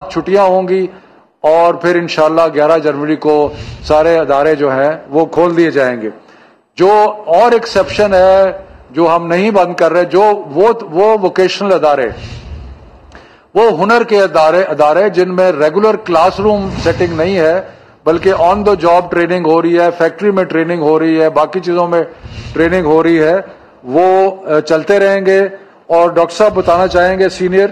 چھٹیاں ہوں گی اور پھر انشاءاللہ 11 جنوری کو سارے ادارے جو ہیں وہ کھول دیے جائیں گے. جو اور ایکسیپشن ہے جو ہم نہیں بند کر رہے، جو وہ ووکیشنل ادارے، وہ ہنر کے ادارے جن میں ریگولر کلاس روم سیٹنگ نہیں ہے بلکہ آن دا جاب ٹریننگ ہو رہی ہے، فیکٹری میں ٹریننگ ہو رہی ہے، باقی چیزوں میں ٹریننگ ہو رہی ہے، وہ چلتے رہیں گے. اور ڈاکٹر صاحب بتانا چاہیں گے سینئر.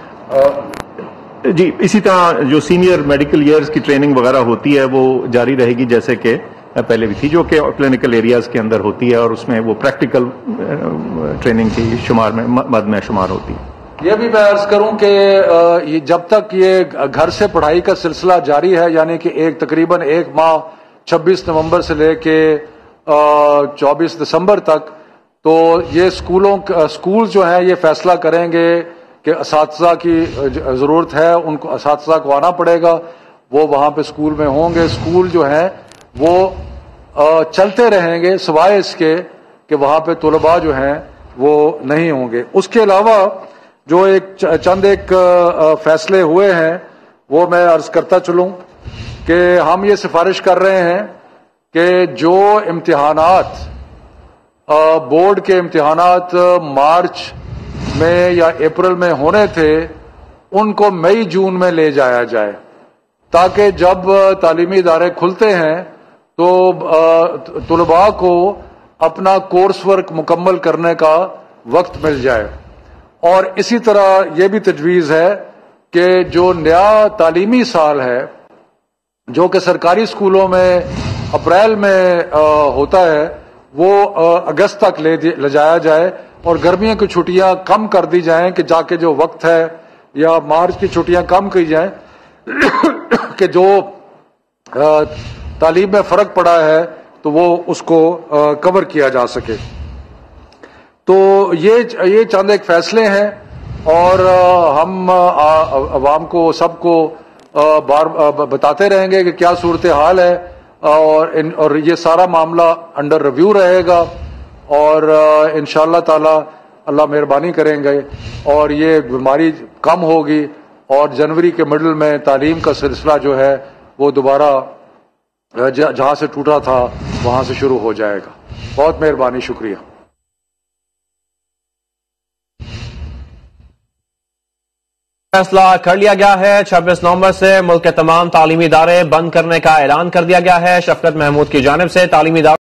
جی، اسی طرح جو سینئر میڈیکل ایئرز کی ٹریننگ وغیرہ ہوتی ہے وہ جاری رہے گی جیسے کہ پہلے بھی تھی، جو کہ کلینکل ایریاز کے اندر ہوتی ہے اور اس میں وہ پریکٹیکل ٹریننگ کی شمار میں مد میں شمار ہوتی ہے. یہ بھی میں عرض کروں کہ جب تک یہ گھر سے پڑھائی کا سلسلہ جاری ہے، یعنی کہ تقریباً ایک ماہ 26 نومبر سے لے کے 24 دسمبر تک، تو یہ اسکول جو ہیں یہ فیصلہ کریں گے کہ اساتذہ کی ضرورت ہے، ان کو اساتذہ کو آنا پڑے گا، وہ وہاں پہ اسکول میں ہوں گے. اسکول جو ہیں وہ چلتے رہیں گے سوائے اس کے کہ وہاں پہ طلباء جو ہیں وہ نہیں ہوں گے. اس کے علاوہ جو چند فیصلے ہوئے ہیں وہ میں عرض کرتا چلوں کہ ہم یہ سفارش کر رہے ہیں کہ جو امتحانات بورڈ کے امتحانات مارچ میں یا اپریل میں ہونے تھے ان کو مئی جون میں لے جایا جائے، تاکہ جب تعلیمی ادارے کھلتے ہیں تو طلباء کو اپنا کورس ورک مکمل کرنے کا وقت مل جائے. اور اسی طرح یہ بھی تجویز ہے کہ جو نیا تعلیمی سال ہے جو کہ سرکاری اسکولوں میں اپریل میں ہوتا ہے وہ اگست تک لے جایا جائے اور گرمیوں کی چھٹیاں کم کر دی جائیں کہ جا کے جو وقت ہے، یا مارچ کی چھٹیاں کم کی جائیں کہ جو تعلیم میں فرق پڑا ہے تو وہ اس کو کور کیا جا سکے. تو یہ چند ایک فیصلے ہیں اور ہم عوام کو سب کو بار بتاتے رہیں گے کہ کیا صورتحال ہے اور یہ سارا معاملہ انڈر ریویو رہے گا اور انشاءاللہ تعالی اللہ مہربانی کریں گے اور یہ بیماری کم ہوگی اور جنوری کے مڈل میں تعلیم کا سلسلہ جو ہے وہ دوبارہ جہاں سے ٹوٹا تھا وہاں سے شروع ہو جائے گا. بہت مہربانی، شکریہ. فیصلہ کر لیا گیا ہے، 26 نومبر سے ملک کے تمام تعلیمی ادارے بند کرنے کا اعلان کر دیا گیا ہے. شفقت محمود کی جانب سے تعلیمی اداروں